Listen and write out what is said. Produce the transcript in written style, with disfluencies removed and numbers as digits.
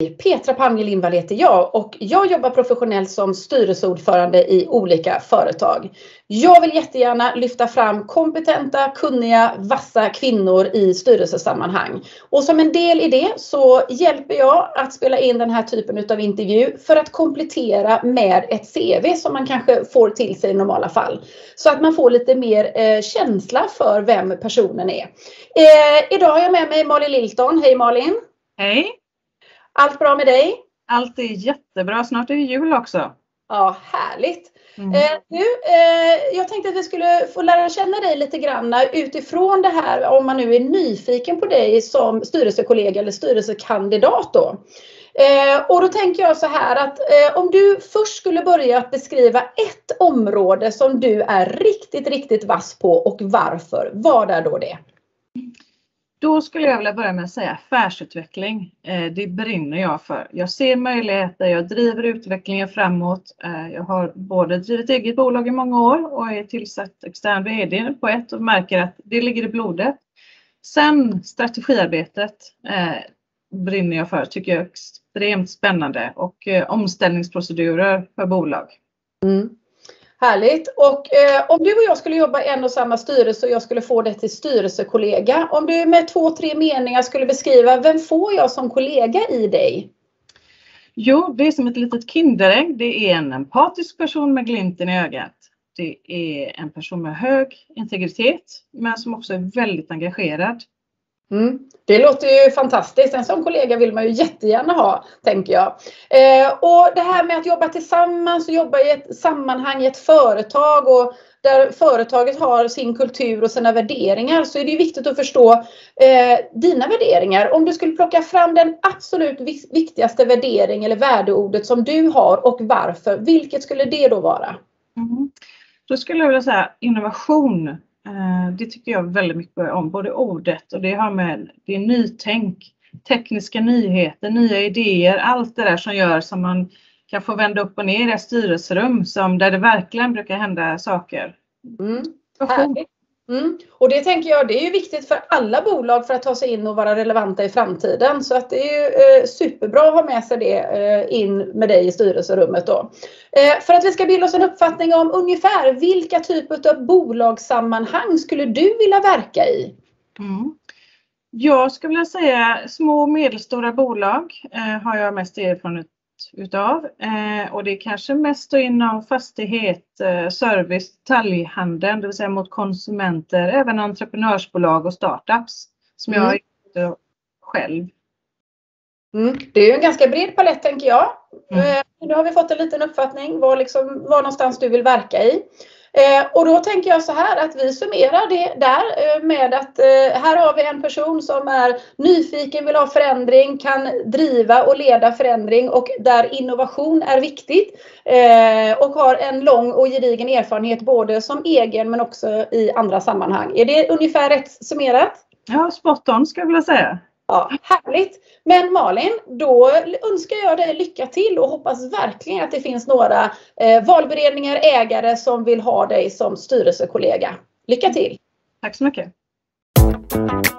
Petra Palmgren-Lindvall heter jag och jag jobbar professionellt som styrelseordförande i olika företag. Jag vill jättegärna lyfta fram kompetenta, kunniga, vassa kvinnor i styrelsesammanhang. Och som en del i det så hjälper jag att spela in den här typen av intervju för att komplettera med ett CV som man kanske får till sig i normala fall. Så att man får lite mer känsla för vem personen är. Idag har jag med mig Malin Lilton. Hej Malin! Hej! Allt bra med dig? Allt är jättebra. Snart är det jul också. Ja, härligt. Jag tänkte att vi skulle få lära känna dig lite grann utifrån det här, om man nu är nyfiken på dig som styrelsekollega eller styrelsekandidat då. Och då tänker jag så här att om du först skulle börja att beskriva ett område som du är riktigt vass på och varför, vad är då det? Då skulle jag vilja börja med att säga affärsutveckling. Det brinner jag för. Jag ser möjligheter, jag driver utvecklingen framåt. Jag har både drivit eget bolag i många år och är tillsatt extern vd på ett och märker att det ligger i blodet. Sen strategiarbetet brinner jag för, tycker jag är extremt spännande, och omställningsprocedurer för bolag. Härligt. Och om du och jag skulle jobba i en och samma styrelse och jag skulle få det till styrelsekollega. Om du med 2-3 meningar skulle beskriva, vem får jag som kollega i dig? Jo, det är som ett litet kinderägg. Det är en empatisk person med glimten i ögat. Det är en person med hög integritet men som också är väldigt engagerad. Det låter ju fantastiskt. En sån kollega vill man ju jättegärna ha, tänker jag. Och det här med att jobba tillsammans och jobba i ett sammanhang i ett företag och där företaget har sin kultur och sina värderingar, så är det ju viktigt att förstå dina värderingar. Om du skulle plocka fram den absolut viktigaste värdering eller värdeordet som du har och varför, vilket skulle det då vara? Då skulle jag vilja säga innovation. Det tycker jag väldigt mycket om, både ordet och det har med, det är nytänk, tekniska nyheter, nya idéer, allt det där som gör som man kan få vända upp och ner i ett styrelserum som där det verkligen brukar hända saker. Och det tänker jag, det är ju viktigt för alla bolag för att ta sig in och vara relevanta i framtiden. Så att det är ju superbra att ha med sig det in med dig i styrelserummet då. För att vi ska bilda oss en uppfattning om ungefär vilka typer av bolagssammanhang skulle du vilja verka i? Jag skulle vilja säga små och medelstora bolag har jag mest erfarenhet utav. Och det är kanske mest inom fastighet, service, detaljhandeln, det vill säga mot konsumenter, även entreprenörsbolag och startups som jag har gjort själv. Det är ju en ganska bred palett, tänker jag. Nu har vi fått en liten uppfattning var någonstans du vill verka i. Och då tänker jag så här att vi summerar det där med att här har vi en person som är nyfiken, vill ha förändring, kan driva och leda förändring och där innovation är viktigt och har en lång och gedigen erfarenhet både som egen men också i andra sammanhang. Är det ungefär rätt summerat? Ja, spot on ska jag vilja säga. Ja, härligt. Men Malin, då önskar jag dig lycka till och hoppas verkligen att det finns några valberedningar, ägare som vill ha dig som styrelsekollega. Lycka till! Tack så mycket!